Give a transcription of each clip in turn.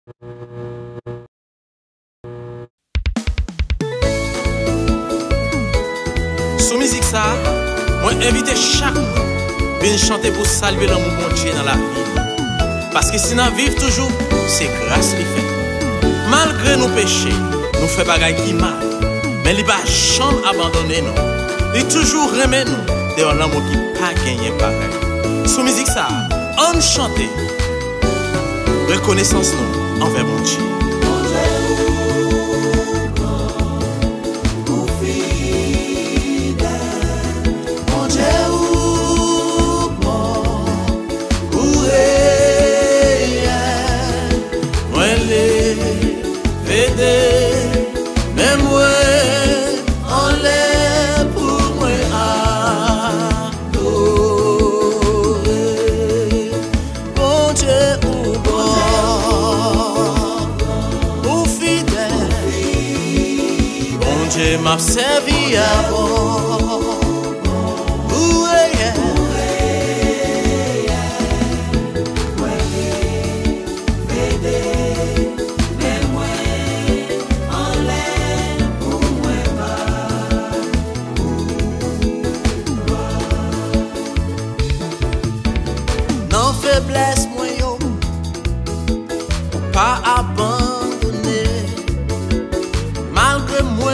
Sous musique ça, moi invite chaque monde à chanter pour saluer l'amour bon Dieu dans la vie. Parce que si nous vivons toujours, c'est grâce qui fait. Malgré nos péchés, nous faisons des choses qui mal. Mais il ne va jamais abandonner nous. Il toujours remet nous de l'amour qui n'a pas gagné pareil. Sous musique ça, on chante. Reconnaissance nous envers mon Dieu. M'a servi à bon. Non faiblesse moi yo, pas abandonné malgré moi.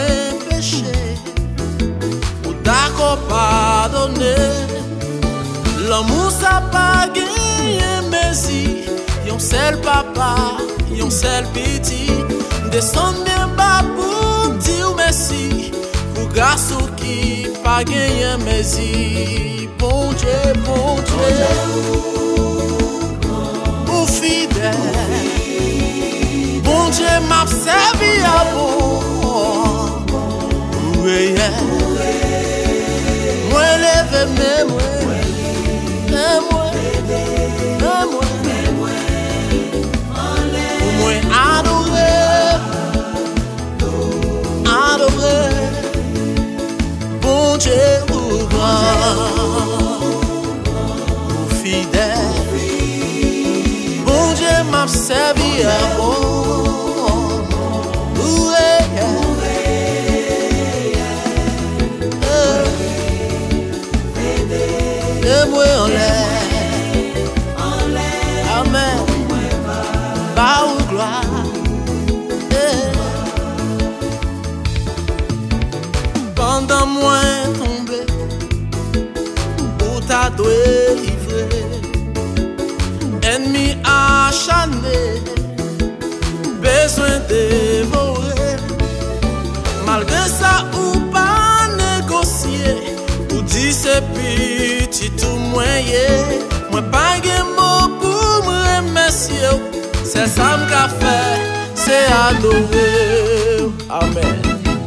D'accord, pardonner. L'amour, ça pas gagné, mais si yon seul papa, yon seul petit, descend bien bas pour dire merci. Pour garçon qui pas gagné, mais si bon Dieu, pour fidèle, bon Dieu m'a servi à bon. Moi lève mes moi adorer bon Dieu ou grand ou fidèle bon Dieu m'a servi à bon. Moi en l'air, amen, bah ou gloire. Pendant moi tombé, où t'as délivré, ennemi acharné, besoin dévorer. Malgré ça ou pas négocier, ou dit c'est petit tout moyen, moi pas de mots pour me remercier. C'est ça qu'a fait, c'est adorer. Amen.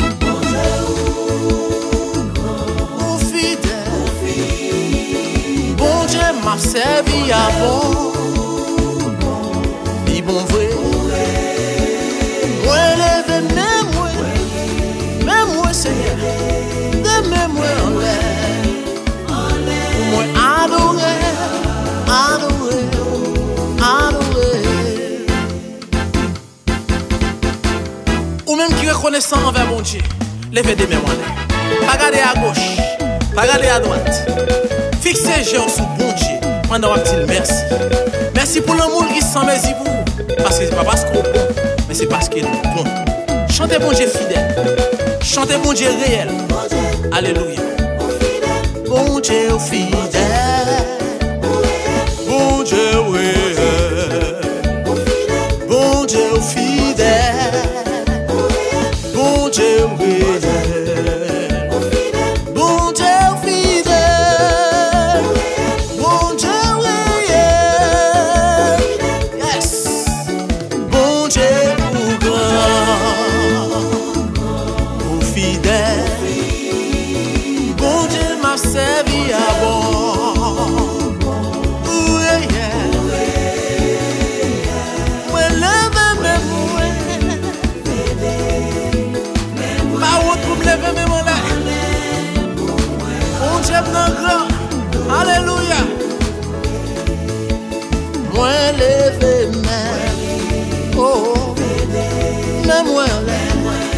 Ou fidèle, bon Dieu m'a servi à bon. Ni bon vrai, moi lève même moi Seigneur, de même moi en l'air. Moi adorer. Ou même qui reconnaissant envers mon Dieu, levez des mains en l'air. Pas regarder à gauche, pas regarder à droite. Fixez les yeux sur bon Dieu. Pendant un petit merci. Merci pour l'amour qui s'en met vous. Parce que c'est pas parce qu'on est bon, mais c'est parce qu'il est bon. Chantez bon Dieu fidèle. Chantez bon Dieu réel. Alléluia. Bon Dieu fidèle, bon Dieu réel, bon Dieu fidèle, bon Dieu réel, bon Dieu fidèle, bon Dieu réel, yes, bon Dieu grand, bon fidèle. Servi à bon. Moi lève mes mains. Pas autre pour lever mes mains là. On Dieu dans grand. Alléluia. Moi lève mes mains. Oh. moi en l'air.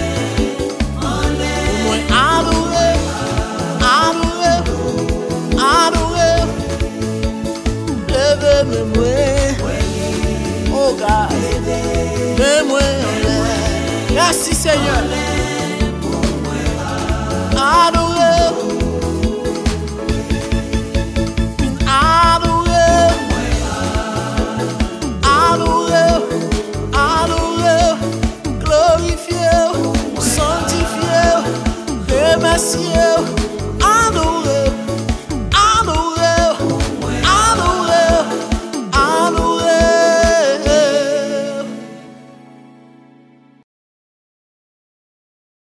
Moi adorer, adorer, adorer. Levez mes moi. Oh God, mes moi en l'air. Merci Seigneur. Adorer.